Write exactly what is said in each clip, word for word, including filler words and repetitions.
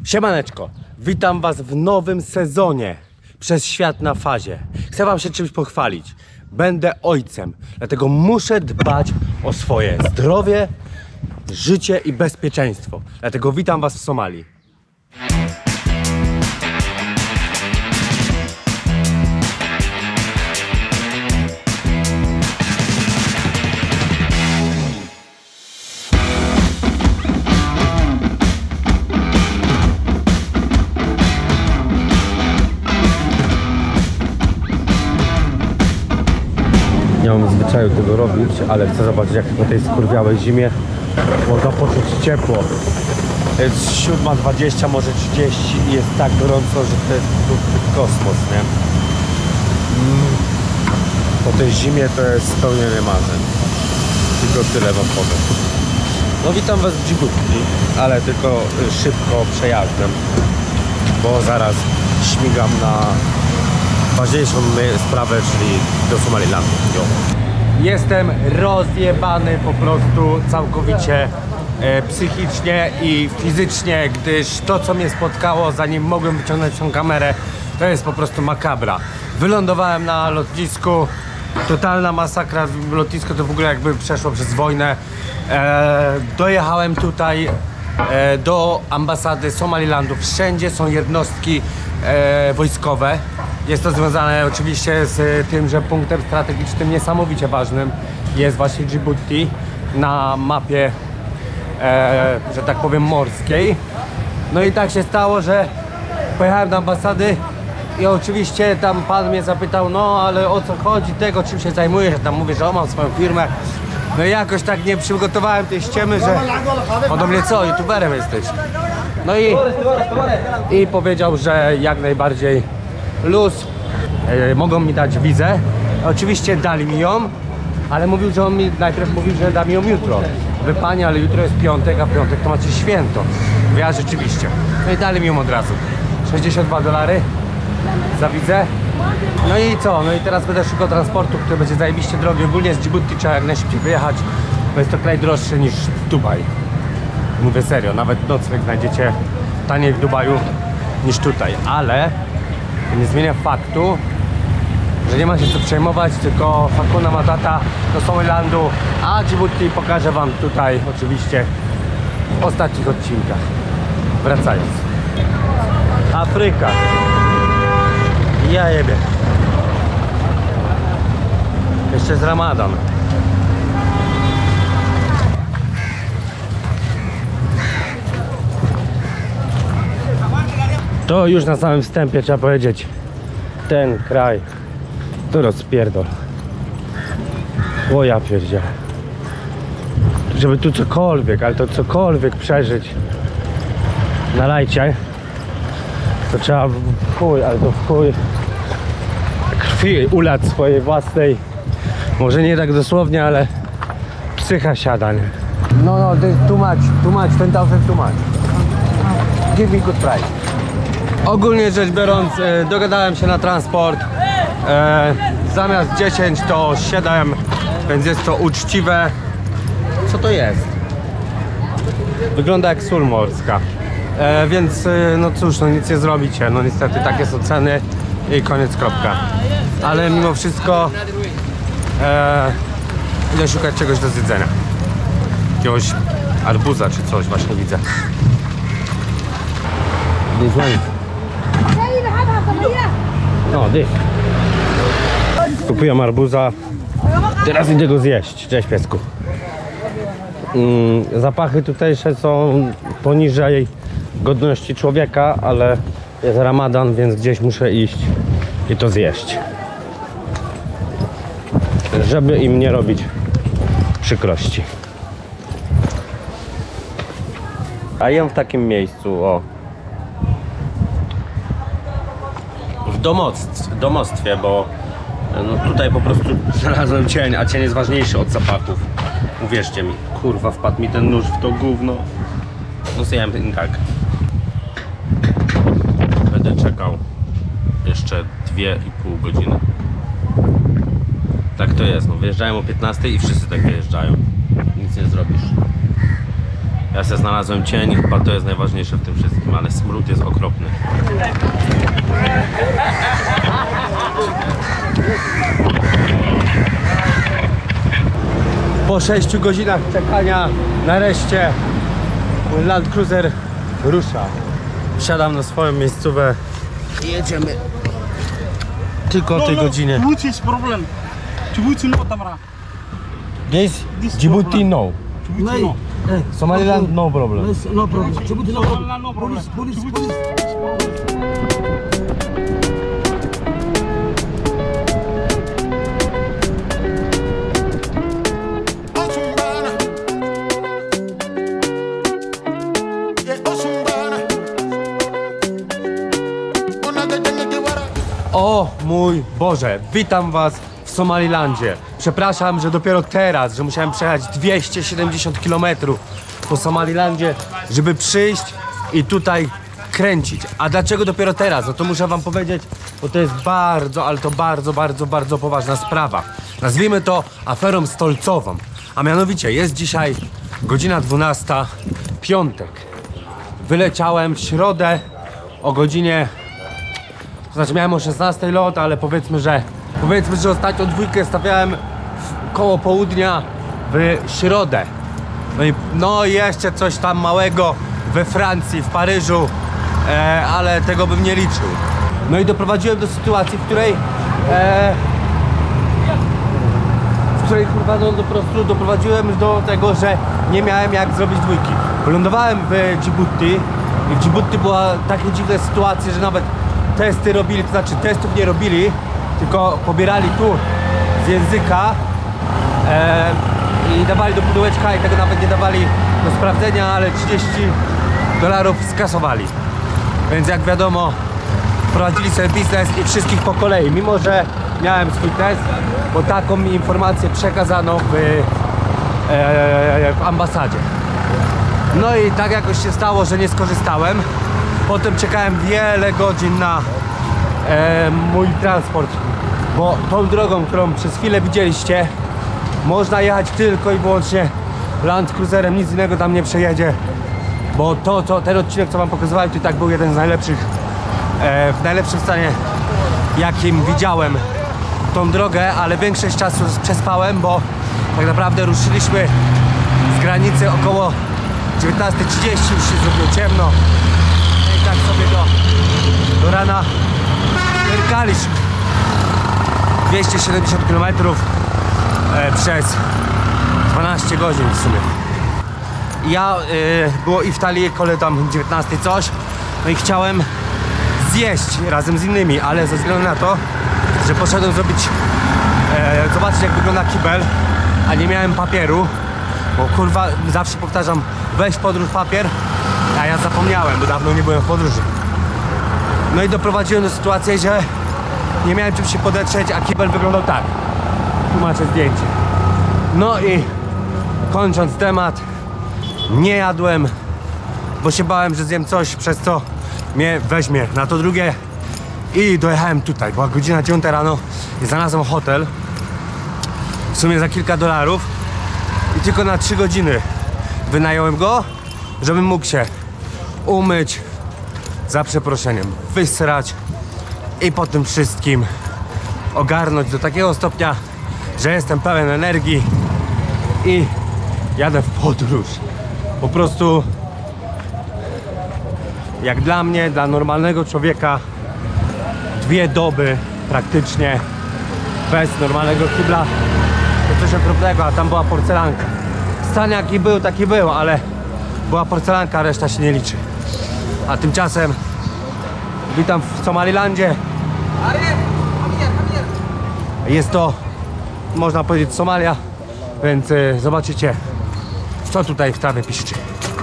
Siemaneczko, witam was w nowym sezonie Przez świat na fazie. Chcę wam się czymś pochwalić. Będę ojcem, dlatego muszę dbać o swoje zdrowie, życie i bezpieczeństwo. Dlatego witam was w Somalii. Nie mam zwyczaju tego robić, ale chcę zobaczyć, jak po tej skurwiałej zimie można poczuć ciepło. Jest siódma dwadzieścia, może trzydzieści i jest tak gorąco, że to jest kosmos, nie? Mm. Po tej zimie to jest spełnienie marzeń. Tylko tyle wam powiem. No witam was w Dżibuti, ale tylko szybko przejazdem, bo zaraz śmigam na ważniejszą sprawę, czyli do Somalilandu. Jestem rozjebany po prostu całkowicie e, psychicznie i fizycznie, gdyż to, co mnie spotkało, zanim mogłem wyciągnąć tą kamerę, to jest po prostu makabra. Wylądowałem na lotnisku, totalna masakra. Lotnisko to w ogóle jakby przeszło przez wojnę. E, dojechałem tutaj e, do ambasady Somalilandu. Wszędzie są jednostki e, wojskowe. Jest to związane oczywiście z tym, że punktem strategicznym niesamowicie ważnym jest właśnie Djibouti na mapie, e, że tak powiem, morskiej. No i tak się stało, że pojechałem do ambasady i oczywiście tam pan mnie zapytał, no ale o co chodzi, tego, czym się zajmujesz? Ja tam mówię, że o, mam swoją firmę. No i jakoś tak nie przygotowałem tej ściemy, że on do mnie, co, youtuberem jesteś? No i, i powiedział, że jak najbardziej luz, e, mogą mi dać wizę. Oczywiście dali mi ją, ale mówił, że on mi najpierw mówił, że da mi ją jutro. Wy panie, ale jutro jest piątek, a piątek to macie święto. Ja rzeczywiście. No i dali mi ją od razu. sześćdziesiąt dwa dolary za wizę. No i co? No i teraz będę szukał transportu, który będzie zajebiście drogi. Ogólnie z Djibouti trzeba jak najszybciej wyjechać, bo jest to kraj droższy niż Dubaj. Mówię serio, nawet nocleg znajdziecie taniej w Dubaju niż tutaj, ale nie zmienia faktu, że nie ma się co przejmować, tylko Hakuna Matata do Somalilandu, a Djibouti pokażę wam tutaj oczywiście w ostatnich odcinkach. Wracając. Afryka. Ja jebie. Jeszcze jest Ramadan. To już na samym wstępie trzeba powiedzieć, ten kraj to rozpierdol. O ja pierdzielę. Żeby tu cokolwiek, ale to cokolwiek przeżyć na lajcie, to trzeba w chuj, ale to w chuj krwi ulać swojej własnej, może nie tak dosłownie, ale psycha siada, nie? No, no, to jest too much, too much, ten thousand too much. Give me good price. Ogólnie rzecz biorąc, e, dogadałem się na transport. E, zamiast dziesięć to siedem, więc jest to uczciwe. Co to jest? Wygląda jak sól morska. E, więc e, no cóż, no nic nie zrobicie. No niestety takie są ceny i koniec, kropka. Ale mimo wszystko e, idę szukać czegoś do zjedzenia. Jakiegoś arbuza czy coś właśnie widzę. This one. No, dych. Kupiłem arbuza. Teraz idę go zjeść. Cześć, piesku. Mm, zapachy tutejsze są poniżej godności człowieka, ale jest Ramadan, więc gdzieś muszę iść i to zjeść. Żeby im nie robić przykrości. A jem w takim miejscu, o. W domostw, domostwie, bo no tutaj po prostu znalazłem cień, a cień jest ważniejszy od zapachów. Uwierzcie mi, kurwa, wpadł mi ten nóż w to gówno. No zjem tak. Będę czekał jeszcze dwie i pół godziny. Tak to jest, no wyjeżdżają o piętnastej i wszyscy tak wyjeżdżają. Nic nie zrobisz. Ja sobie znalazłem cień, chyba to jest najważniejsze w tym wszystkim, ale smród jest okropny. Po sześciu godzinach czekania nareszcie mój Land Cruiser rusza. Wsiadam na swoją miejscówę i jedziemy tylko o tej godzinie. Djibouti is problem. Djibouti no tamara. This This Djibouti problem. no. Djibouti no. Somaliland no problem. No problem. Djibouti no problem. Somaliland no problem. Police, police, Djibouti police. is problem. O mój Boże, witam was w Somalilandzie. Przepraszam, że dopiero teraz, że musiałem przejechać dwieście siedemdziesiąt kilometrów po Somalilandzie, żeby przyjść i tutaj kręcić. A dlaczego dopiero teraz? No to muszę wam powiedzieć, bo to jest bardzo, ale to bardzo, bardzo, bardzo poważna sprawa. Nazwijmy to aferą stolcową. A mianowicie jest dzisiaj godzina dwunasta, piątek. Wyleciałem w środę o godzinie... To znaczy miałem o szesnastej lot, ale powiedzmy, że powiedzmy, że ostatnią dwójkę stawiałem w koło południa w środę. No i no jeszcze coś tam małego we Francji, w Paryżu, e, ale tego bym nie liczył. No i doprowadziłem do sytuacji, w której e, w której kurwa no po prostu doprowadziłem do tego, że nie miałem jak zrobić dwójki. Wylądowałem w Djibouti i w Djibouti była takie dziwne sytuacje, że nawet testy robili, to znaczy testów nie robili, tylko pobierali tu z języka e, i dawali do pudełeczka i tego nawet nie dawali do sprawdzenia, ale trzydzieści dolarów skasowali. Więc jak wiadomo, prowadzili sobie biznes i wszystkich po kolei, mimo że miałem swój test, bo taką mi informację przekazano w, e, w ambasadzie. No i tak jakoś się stało, że nie skorzystałem. Potem czekałem wiele godzin na e, mój transport, bo tą drogą, którą przez chwilę widzieliście, można jechać tylko i wyłącznie Land Cruiserem, nic innego tam nie przejedzie, bo to, to ten odcinek, co wam pokazywałem, to i tak był jeden z najlepszych, e, w najlepszym stanie, jakim widziałem tą drogę, ale większość czasu przespałem, bo tak naprawdę ruszyliśmy z granicy około dziewiętnasta trzydzieści, już się zrobiło ciemno. I tak sobie do, do rana wyrkaliśmy dwieście siedemdziesiąt kilometrów e, przez dwanaście godzin w sumie. Ja e, było i w talii kole tam dziewiętnasta coś, no i chciałem zjeść razem z innymi, ale ze względu na to, że poszedłem zrobić e, zobaczyć, jak wygląda kibel, a nie miałem papieru, bo kurwa zawsze powtarzam, weź podróż papier, a ja zapomniałem, bo dawno nie byłem w podróży. No i doprowadziłem do sytuacji, że nie miałem czym się podetrzeć, a kibel wyglądał tak. Tu macie zdjęcie. No i kończąc temat, nie jadłem, bo się bałem, że zjem coś, przez co mnie weźmie na to drugie. I dojechałem tutaj, była godzina dziewiąta rano i znalazłem hotel, w sumie za kilka dolarów, i tylko na trzy godziny wynająłem go, żebym mógł się umyć, za przeproszeniem, wysrać i po tym wszystkim ogarnąć do takiego stopnia, że jestem pełen energii i jadę w podróż. Po prostu jak dla mnie, dla normalnego człowieka, dwie doby praktycznie bez normalnego kibla to coś okropnego, a tam była porcelanka. Stan jaki był, taki był, ale była porcelanka, a reszta się nie liczy. A tymczasem witam w Somalilandzie. Jest to, można powiedzieć, Somalia, więc y, zobaczycie, co tutaj w trawie piszczy.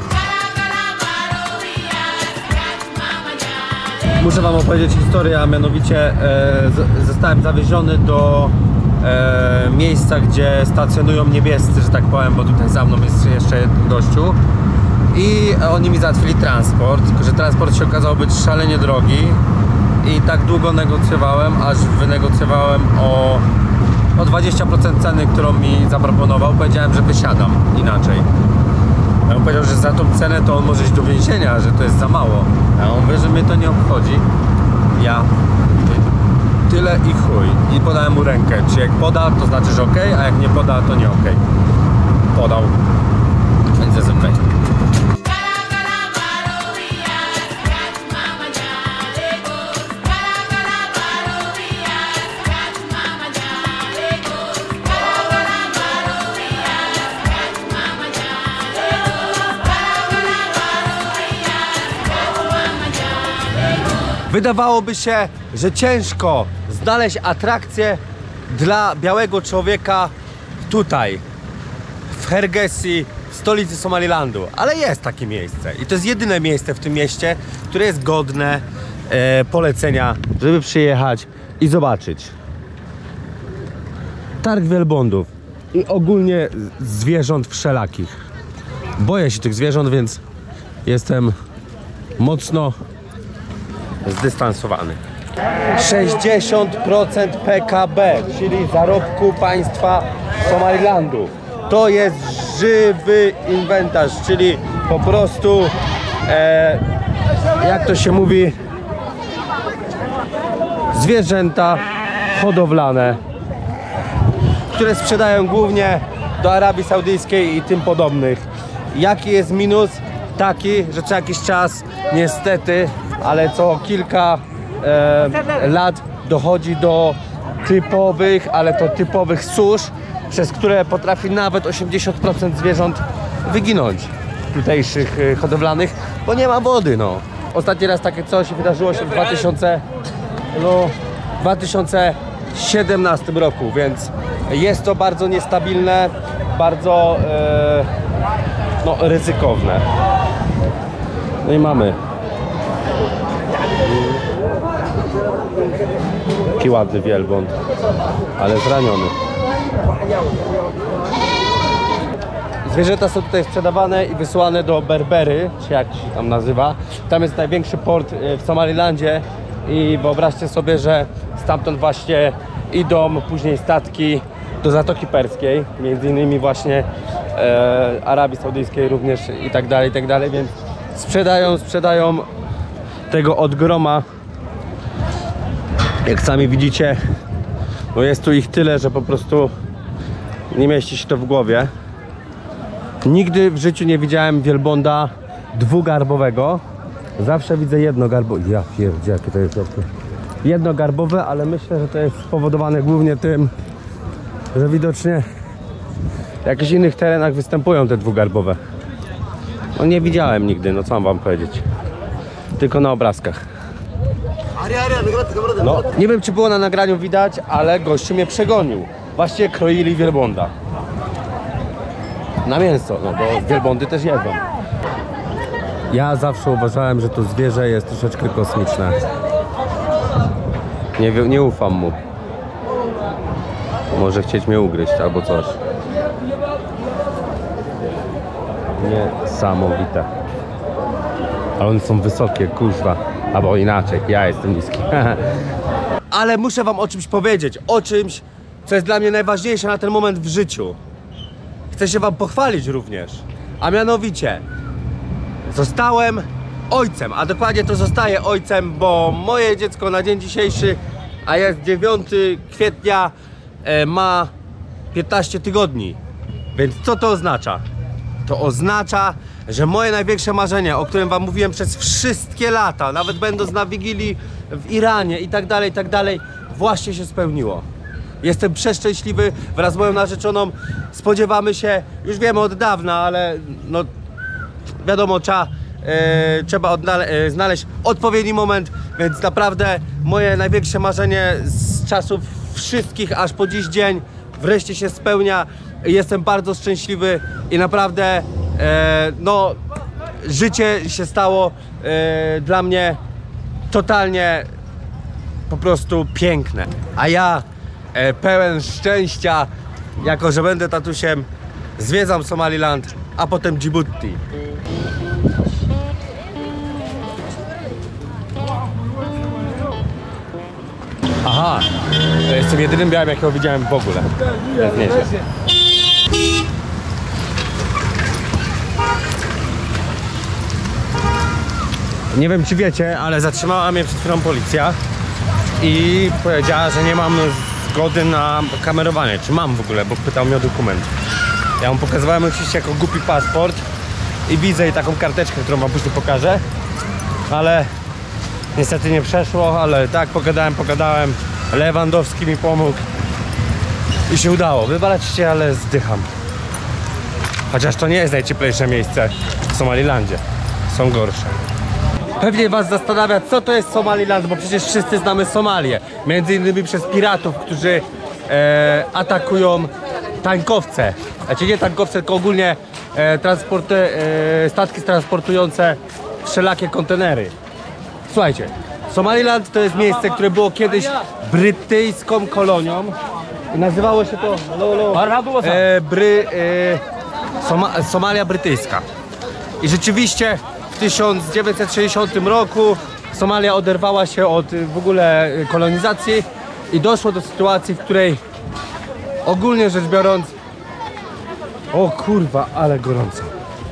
Muszę wam opowiedzieć historię, a mianowicie e, z, zostałem zawieziony do e, miejsca, gdzie stacjonują niebiescy, że tak powiem, bo tutaj za mną jest jeszcze jeden gościu. I oni mi załatwili transport, tylko że transport się okazał być szalenie drogi i tak długo negocjowałem, aż wynegocjowałem o, o dwadzieścia procent ceny, którą mi zaproponował. Powiedziałem, że wysiadam inaczej. A on powiedział, że za tą cenę to on może iść do więzienia, że to jest za mało. A on mówi, że mnie to nie obchodzi. Ja tyle i chuj. I podałem mu rękę. Czy jak poda, to znaczy, że ok, a jak nie poda, to nie ok. Podał. Więc jest ok. Wydawałoby się, że ciężko znaleźć atrakcję dla białego człowieka tutaj, w Hargeisa, w stolicy Somalilandu. Ale jest takie miejsce i to jest jedyne miejsce w tym mieście, które jest godne e, polecenia, żeby przyjechać i zobaczyć. Targ wielbłądów i ogólnie zwierząt wszelakich. Boję się tych zwierząt, więc jestem mocno zdystansowany. sześćdziesiąt procent P K B, czyli zarobku państwa Somalilandu. To jest żywy inwentarz, czyli po prostu e, jak to się mówi, zwierzęta hodowlane, które sprzedają głównie do Arabii Saudyjskiej i tym podobnych. Jaki jest minus? Taki, że co jakiś czas niestety, ale co kilka e, lat dochodzi do typowych, ale to typowych susz, przez które potrafi nawet osiemdziesiąt procent zwierząt wyginąć tutejszych e, hodowlanych, bo nie ma wody, no. Ostatni raz takie coś wydarzyło się w dwa tysiące siedemnastym roku, więc jest to bardzo niestabilne, bardzo e, no, ryzykowne. No i mamy taki ładny wielbłąd, ale zraniony. Zwierzęta są tutaj sprzedawane i wysyłane do Berbery, czy jak się tam nazywa. Tam jest największy port w Somalilandzie i wyobraźcie sobie, że stamtąd właśnie idą później statki do Zatoki Perskiej, między innymi właśnie e, Arabii Saudyjskiej również i tak dalej, i tak dalej, więc sprzedają, sprzedają tego od groma. Jak sami widzicie, no jest tu ich tyle, że po prostu nie mieści się to w głowie. Nigdy w życiu nie widziałem wielbłąda dwugarbowego. Zawsze widzę jednogarbowe. Ja pierdzie, jakie to jest okno. Jednogarbowe, ale myślę, że to jest spowodowane głównie tym, że widocznie w jakichś innych terenach występują te dwugarbowe. No nie widziałem nigdy, no co mam wam powiedzieć. Tylko na obrazkach. No, nie wiem, czy było na nagraniu widać, ale gościu mnie przegonił. Właściwie kroili wielbłąda na mięso, no bo wielbłądy też jedzą. Ja zawsze uważałem, że to zwierzę jest troszeczkę kosmiczne. Nie, nie ufam mu. Może chcieć mnie ugryźć albo coś. Niesamowite. Ale one są wysokie, kuźwa. Albo inaczej, ja jestem niski. Ale muszę wam o czymś powiedzieć. O czymś, co jest dla mnie najważniejsze na ten moment w życiu. Chcę się wam pochwalić również. A mianowicie zostałem ojcem, a dokładnie to zostaję ojcem, bo moje dziecko na dzień dzisiejszy, a jest dziewiątego kwietnia, e, ma piętnaście tygodni. Więc co to oznacza? To oznacza, że moje największe marzenie, o którym wam mówiłem przez wszystkie lata, nawet będąc na Wigilii w Iranie i tak dalej, i tak dalej, właśnie się spełniło. Jestem przeszczęśliwy, wraz z moją narzeczoną spodziewamy się, już wiemy od dawna, ale no wiadomo, trzeba, e, trzeba e, znaleźć odpowiedni moment, więc naprawdę moje największe marzenie z czasów wszystkich aż po dziś dzień wreszcie się spełnia. Jestem bardzo szczęśliwy i naprawdę e, no życie się stało e, dla mnie totalnie po prostu piękne. A ja e, pełen szczęścia, jako że będę tatusiem, zwiedzam Somaliland, a potem Djibouti. Aha, jestem jedynym białym, jakiego widziałem w ogóle. Jest nieźle. Nie wiem czy wiecie, ale zatrzymała mnie przed chwilą policja i powiedziała, że nie mam zgody na kamerowanie. Czy mam w ogóle, bo pytał mnie o dokument. Ja mu pokazywałem oczywiście jako głupi paszport i widzę i taką karteczkę, którą wam później pokażę. Ale niestety nie przeszło, ale tak pogadałem, pogadałem. Lewandowski mi pomógł i się udało. Wybalać się, ale zdycham. Chociaż to nie jest najcieplejsze miejsce w Somalilandzie. Są gorsze. Pewnie was zastanawia, co to jest Somaliland, bo przecież wszyscy znamy Somalię. Między innymi przez piratów, którzy e, atakują tankowce. Znaczy nie tankowce, tylko ogólnie e, transporty, e, statki transportujące wszelakie kontenery. Słuchajcie, Somaliland to jest miejsce, które było kiedyś brytyjską kolonią. I nazywało się to e, Bry, e, Soma, Somalia Brytyjska. I rzeczywiście w tysiąc dziewięćset sześćdziesiątym roku Somalia oderwała się od w ogóle kolonizacji i doszło do sytuacji, w której ogólnie rzecz biorąc... O kurwa, ale gorąco.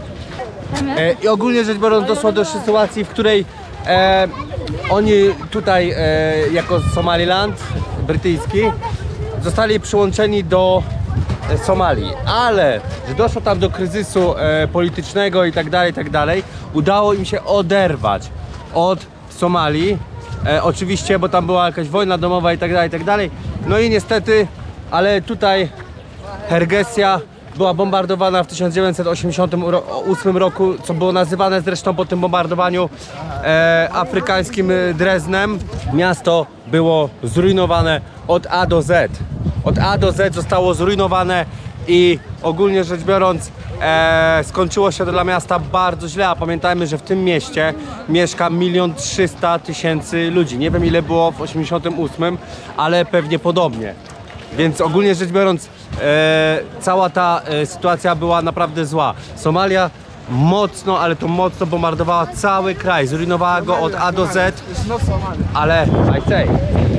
E, I ogólnie rzecz biorąc doszło do sytuacji, w której e, oni tutaj e, jako Somaliland brytyjski zostali przyłączeni do e, Somalii, ale że doszło tam do kryzysu e, politycznego i tak dalej, i tak dalej, udało im się oderwać od Somalii, e, oczywiście, bo tam była jakaś wojna domowa i tak dalej, i tak dalej. No i niestety, ale tutaj Hargeisa była bombardowana w tysiąc dziewięćset osiemdziesiątym ósmym roku, co było nazywane zresztą po tym bombardowaniu e, afrykańskim Dreznem. Miasto było zrujnowane od A do Z. Od A do Z zostało zrujnowane i ogólnie rzecz biorąc e, skończyło się to dla miasta bardzo źle, a pamiętajmy, że w tym mieście mieszka milion trzysta tysięcy ludzi. Nie wiem ile było w osiemdziesiątym ósmym, ale pewnie podobnie. Więc ogólnie rzecz biorąc e, cała ta e, sytuacja była naprawdę zła. Somalia mocno, ale to mocno bombardowała cały kraj, zrujnowała go od A do Z, ale I say.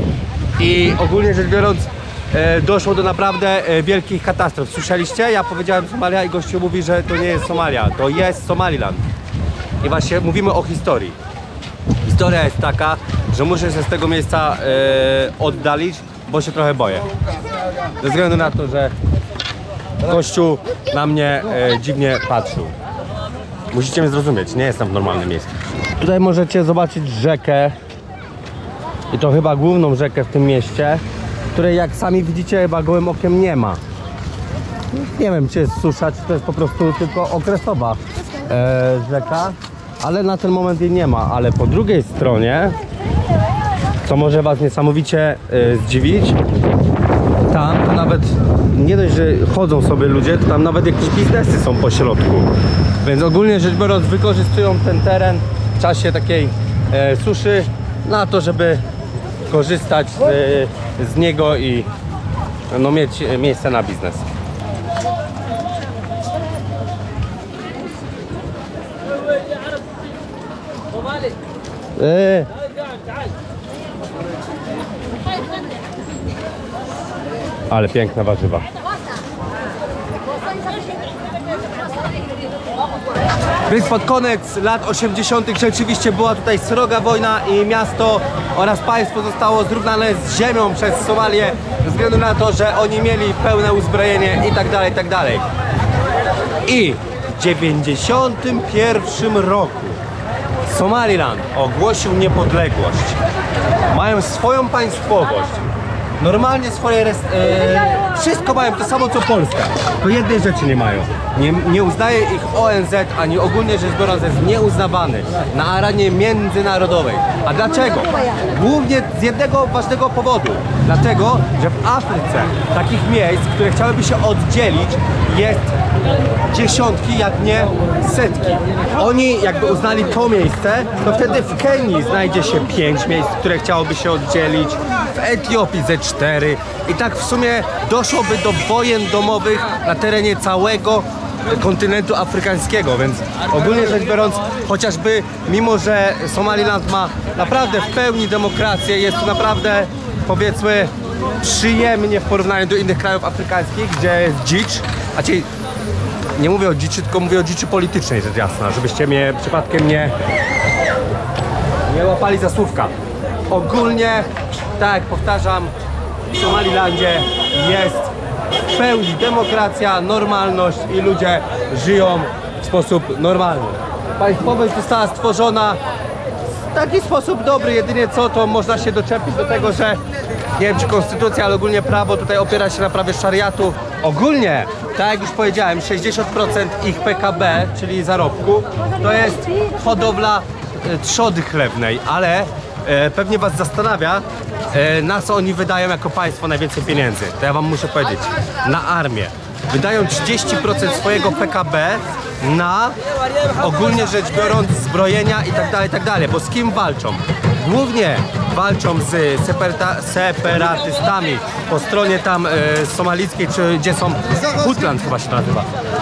I ogólnie rzecz biorąc e, doszło do naprawdę e, wielkich katastrof. Słyszeliście? Ja powiedziałem Somalia i gościu mówi, że to nie jest Somalia, to jest Somaliland. I właśnie mówimy o historii. Historia jest taka, że muszę się z tego miejsca e, oddalić, bo się trochę boję. Ze względu na to, że gościu na mnie e, dziwnie patrzył. Musicie mnie zrozumieć, nie jestem w normalnym miejscu. Tutaj możecie zobaczyć rzekę. I to chyba główną rzekę w tym mieście, której jak sami widzicie chyba gołym okiem nie ma. Nie wiem czy jest susza, czy to jest po prostu tylko okresowa e, rzeka. Ale na ten moment jej nie ma. Ale po drugiej stronie, co może was niesamowicie e, zdziwić, tam to nawet nie dość, że chodzą sobie ludzie, to tam nawet jakieś biznesy są po środku. Więc ogólnie rzecz biorąc wykorzystują ten teren w czasie takiej e, suszy na to, żeby korzystać z, e, z niego i no, mieć e, miejsce na biznes. E. Ale piękna warzywa. Więc pod koniec lat osiemdziesiątych rzeczywiście była tutaj sroga wojna i miasto oraz państwo zostało zrównane z ziemią przez Somalię ze względu na to, że oni mieli pełne uzbrojenie i tak dalej, i tak dalej. I w dziewięćdziesiątym pierwszym roku Somaliland ogłosił niepodległość. Mają swoją państwowość. Normalnie swoje... Res, e, wszystko mają to samo co Polska. To jednej rzeczy nie mają. Nie, nie uznaje ich O N Z, ani ogólnie rzecz biorąc jest nieuznawany na arenie międzynarodowej. A dlaczego? Głównie z jednego ważnego powodu. Dlatego, że w Afryce takich miejsc, które chciałyby się oddzielić, jest dziesiątki, jak nie setki. Oni jakby uznali to miejsce, to wtedy w Kenii znajdzie się pięć miejsc, które chciałoby się oddzielić, w Etiopii ze cztery i tak w sumie doszłoby do wojen domowych na terenie całego kontynentu afrykańskiego, więc ogólnie rzecz biorąc, chociażby mimo, że Somaliland ma naprawdę w pełni demokrację, jest to naprawdę powiedzmy przyjemnie w porównaniu do innych krajów afrykańskich, gdzie jest dzicz, a czyli nie mówię o dziczy, tylko mówię o dziczy politycznej, rzecz jasna, żebyście mnie przypadkiem nie, nie łapali za słówka. Ogólnie, tak jak powtarzam, w Somalilandzie jest w pełni demokracja, normalność i ludzie żyją w sposób normalny. Państwowość została stworzona w taki sposób dobry, jedynie co to można się doczepić do tego, że nie wiem czy konstytucja, ale ogólnie prawo tutaj opiera się na prawie szariatu. Ogólnie, tak jak już powiedziałem, sześćdziesiąt procent ich P K B, czyli zarobku, to jest hodowla e, trzody chlewnej, ale e, pewnie was zastanawia, e, na co oni wydają jako państwo najwięcej pieniędzy. To ja wam muszę powiedzieć, na armię. Wydają trzydzieści procent swojego P K B na, ogólnie rzecz biorąc, zbrojenia i tak dalej, i tak dalej. Bo z kim walczą? Głównie walczą z separata, separatystami po stronie tam e, somalickiej, czy gdzie są, Puntland chyba się nazywa.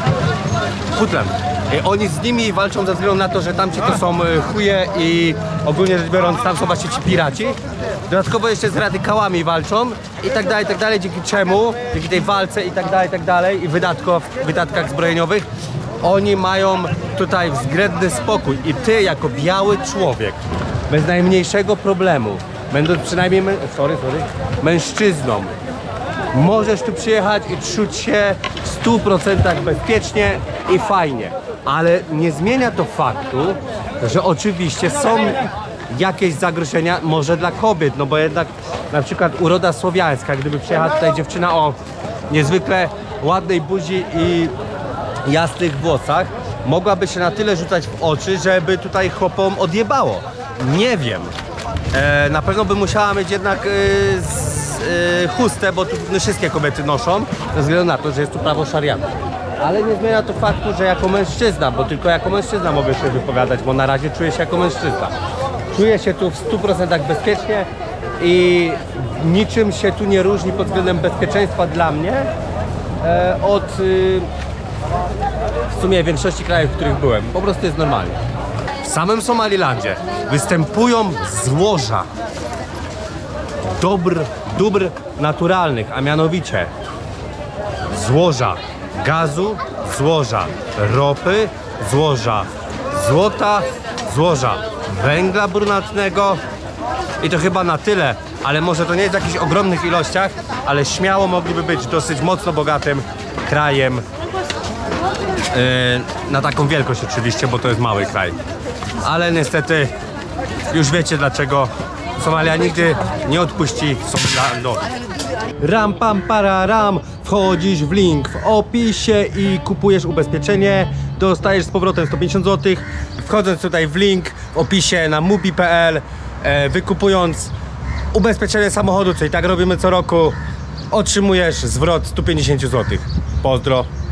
Puntland. E, oni z nimi walczą ze względu na to, że tamci to są e, chuje i ogólnie rzecz biorąc tam są właśnie ci piraci. Dodatkowo jeszcze z radykałami walczą i tak dalej, i tak dalej, dzięki czemu, dzięki tej walce i tak dalej, i tak dalej i wydatków, wydatkach zbrojeniowych oni mają tutaj względny spokój i ty jako biały człowiek bez najmniejszego problemu, będąc przynajmniej mę sorry, sorry, mężczyzną, możesz tu przyjechać i czuć się w stu procentach bezpiecznie i fajnie, ale nie zmienia to faktu, że oczywiście są jakieś zagrożenia, może dla kobiet, no bo jednak na przykład uroda słowiańska, gdyby przyjechała tutaj dziewczyna o niezwykle ładnej buzi i jasnych włosach, mogłaby się na tyle rzucać w oczy, żeby tutaj chłopom odjebało. Nie wiem. E, na pewno by musiała mieć jednak e, z, e, chustę, bo tu no, wszystkie kobiety noszą, ze względu na to, że jest tu prawo szariatu. Ale nie zmienia to faktu, że jako mężczyzna, bo tylko jako mężczyzna mogę się wypowiadać, bo na razie czuję się jako mężczyzna. Czuję się tu w stu procentach bezpiecznie i niczym się tu nie różni pod względem bezpieczeństwa dla mnie e, od e, w sumie większości krajów, w których byłem. Po prostu jest normalnie. W samym Somalilandzie występują złoża dóbr, dóbr naturalnych, a mianowicie złoża gazu, złoża ropy, złoża złota, złoża węgla brunatnego i to chyba na tyle, ale może to nie jest w jakichś ogromnych ilościach, ale śmiało mogliby być dosyć mocno bogatym krajem yy, na taką wielkość oczywiście, bo to jest mały kraj. Ale niestety już wiecie dlaczego Somalia nigdy nie odpuści Somalilandowi. Ram pam para ram, wchodzisz w link w opisie i kupujesz ubezpieczenie, dostajesz z powrotem sto pięćdziesiąt złotych, wchodząc tutaj w link w opisie na mubi kropka p l, e, wykupując ubezpieczenie samochodu, co i tak robimy co roku, otrzymujesz zwrot sto pięćdziesiąt złotych. Pozdro.